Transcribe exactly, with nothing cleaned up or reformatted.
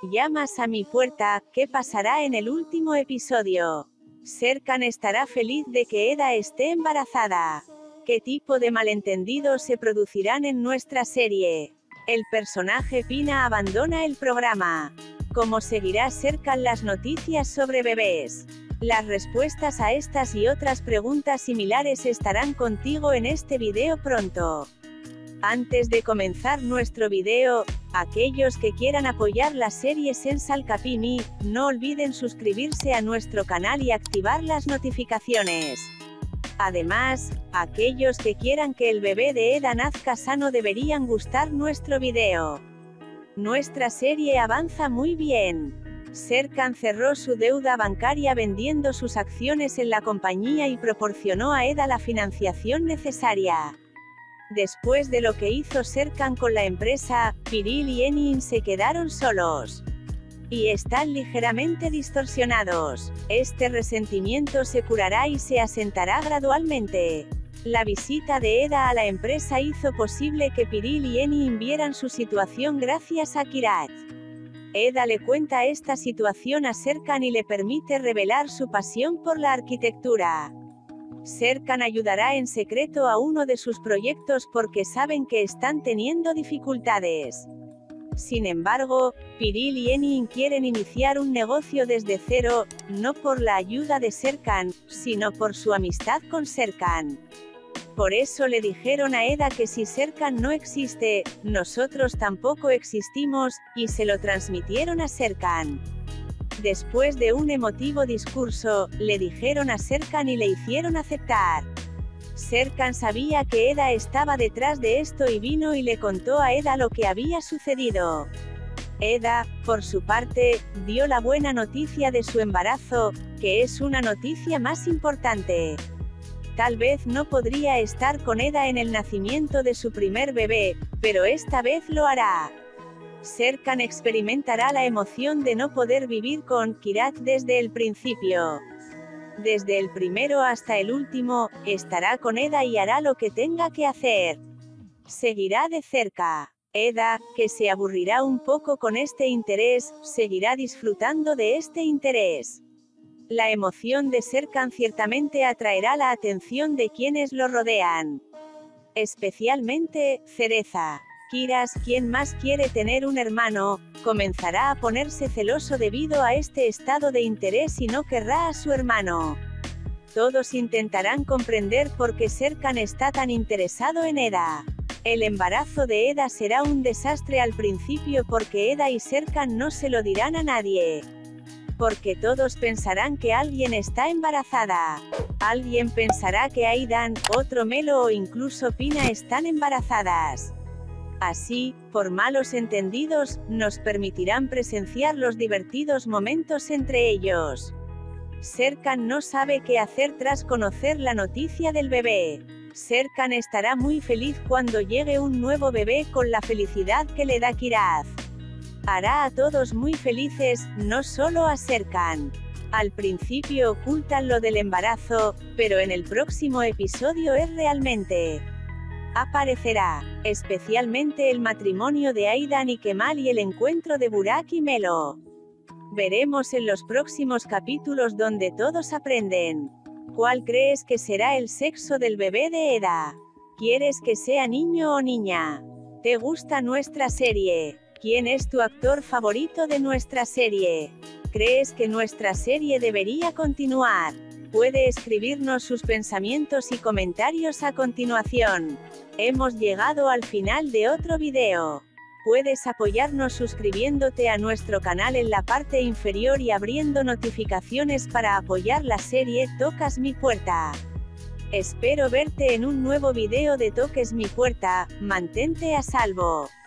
Llamas a mi puerta, ¿qué pasará en el último episodio? Serkan estará feliz de que Eda esté embarazada. ¿Qué tipo de malentendidos se producirán en nuestra serie? El personaje Pina abandona el programa. ¿Cómo seguirá Serkan las noticias sobre bebés? Las respuestas a estas y otras preguntas similares estarán contigo en este video pronto. Antes de comenzar nuestro video, aquellos que quieran apoyar la serie Sensal Capimi, no olviden suscribirse a nuestro canal y activar las notificaciones. Además, aquellos que quieran que el bebé de Eda nazca sano deberían gustar nuestro video. Nuestra serie avanza muy bien. Serkan cerró su deuda bancaria vendiendo sus acciones en la compañía y proporcionó a Eda la financiación necesaria. Después de lo que hizo Serkan con la empresa, Piril y Enin se quedaron solos. Y están ligeramente distorsionados. Este resentimiento se curará y se asentará gradualmente. La visita de Eda a la empresa hizo posible que Piril y Enin vieran su situación gracias a Kirat. Eda le cuenta esta situación a Serkan y le permite revelar su pasión por la arquitectura. Serkan ayudará en secreto a uno de sus proyectos porque saben que están teniendo dificultades. Sin embargo, Piril y Enin quieren iniciar un negocio desde cero, no por la ayuda de Serkan, sino por su amistad con Serkan. Por eso le dijeron a Eda que si Serkan no existe, nosotros tampoco existimos, y se lo transmitieron a Serkan. Después de un emotivo discurso, le dijeron a Serkan y le hicieron aceptar. Serkan sabía que Eda estaba detrás de esto y vino y le contó a Eda lo que había sucedido. Eda, por su parte, dio la buena noticia de su embarazo, que es una noticia más importante. Tal vez no podría estar con Eda en el nacimiento de su primer bebé, pero esta vez lo hará. Serkan experimentará la emoción de no poder vivir con Kirat desde el principio. Desde el primero hasta el último, estará con Eda y hará lo que tenga que hacer. Seguirá de cerca. Eda, que se aburrirá un poco con este interés, seguirá disfrutando de este interés. La emoción de Serkan ciertamente atraerá la atención de quienes lo rodean. Especialmente, Cereza. Kiras, quien más quiere tener un hermano, comenzará a ponerse celoso debido a este estado de interés y no querrá a su hermano. Todos intentarán comprender por qué Serkan está tan interesado en Eda. El embarazo de Eda será un desastre al principio porque Eda y Serkan no se lo dirán a nadie. Porque todos pensarán que alguien está embarazada. Alguien pensará que Aidan, otro Melo o incluso Pina están embarazadas. Así, por malos entendidos, nos permitirán presenciar los divertidos momentos entre ellos. Serkan no sabe qué hacer tras conocer la noticia del bebé. Serkan estará muy feliz cuando llegue un nuevo bebé con la felicidad que le da Kirat. Hará a todos muy felices, no solo a Serkan. Al principio ocultan lo del embarazo, pero en el próximo episodio es realmente. Aparecerá, especialmente el matrimonio de Aidan y Kemal y el encuentro de Burak y Melo. Veremos en los próximos capítulos donde todos aprenden. ¿Cuál crees que será el sexo del bebé de Eda? ¿Quieres que sea niño o niña? ¿Te gusta nuestra serie? ¿Quién es tu actor favorito de nuestra serie? ¿Crees que nuestra serie debería continuar? Puede escribirnos sus pensamientos y comentarios a continuación. Hemos llegado al final de otro video. Puedes apoyarnos suscribiéndote a nuestro canal en la parte inferior y abriendo notificaciones para apoyar la serie Tocas mi puerta. Espero verte en un nuevo video de Toques mi puerta, mantente a salvo.